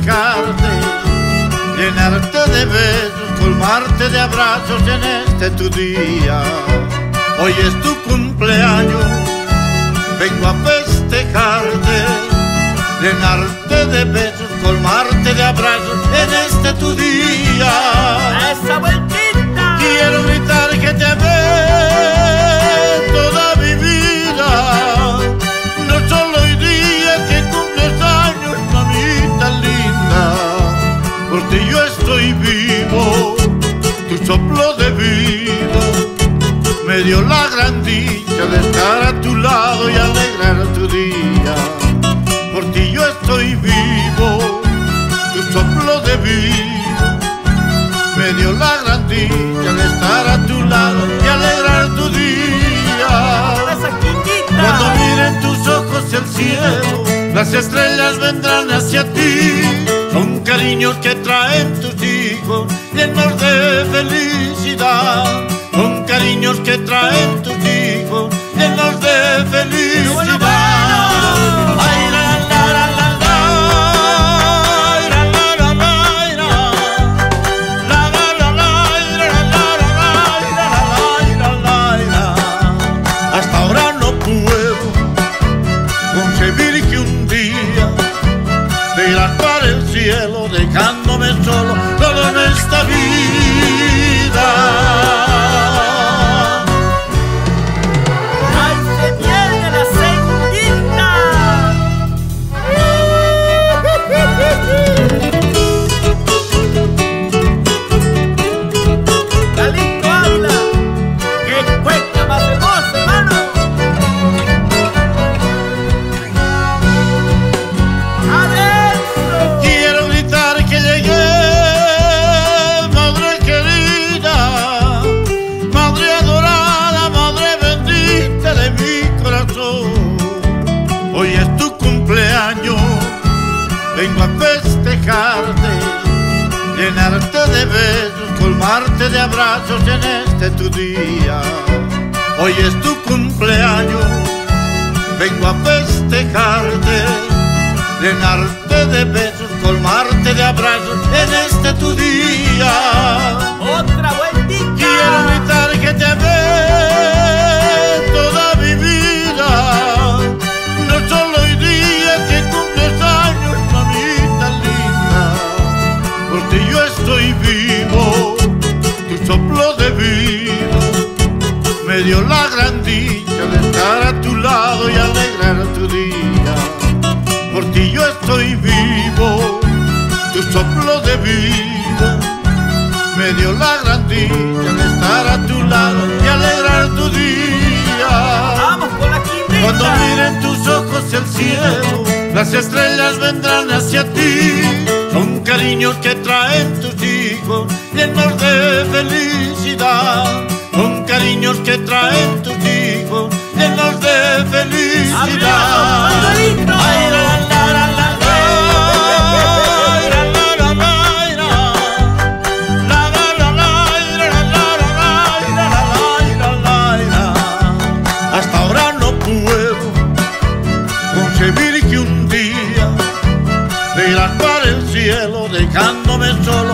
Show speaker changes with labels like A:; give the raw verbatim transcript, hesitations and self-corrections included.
A: festejarte, llenarte de besos, colmarte de abrazos en este tu día. Hoy es tu cumpleaños, vengo a festejarte, llenarte de besos, colmarte de abrazos en este tu día.
B: ¡Esa vueltita!
A: Quiero gritar que te amé toda mi vida, no solo hoy día que cumples años, mamita linda. Por ti yo estoy vivo, tu soplo de vida me dio la gran dicha de estar a tu lado y alegrar tu día. Por ti yo estoy vivo, tu soplo de vida me dio la gran dicha de estar a tu lado y alegrar tu día. Cuando miren tus ojos el cielo, las estrellas vendrán hacia ti. Son cariños que traen tus hijos llenos de felicidad. Son cariños que traen tus hijos llenos de felicidad. Ay, la, la, la, la, la, la, la, la, la, la, la, la. Hasta ahora no puedo concebir que un día te irás para el cielo dejándome solo, solo en esta vida. Hoy es tu cumpleaños, vengo a festejarte, llenarte de besos, colmarte de abrazos en este tu día. Hoy es tu cumpleaños, vengo a festejarte, llenarte de besos, colmarte de abrazos en este tu día.
B: ¡Otra vueltita!
A: Quiero gritar que te amé toda mi vida, no solo hoy día que cumples años, mamita linda. Por ti yo estoy vivo, tu soplo de vida me dio la gran dicha de estar a tu lado y alegrar tu día. Por ti yo estoy vivo, tu soplo de vida me dio la gran dicha de estar a tu lado y alegrar tu día.
B: ¡Vamos con la quimita!
A: Cuando miren tus ojos el cielo, las estrellas vendrán hacia ti. Son cariños que traen tus hijos llenos de felicidad. Son cariños que traen tus hijos llenos de felicidad. Ay, la, la, la, la. Concebir que un día te irás para el cielo dejándome solo.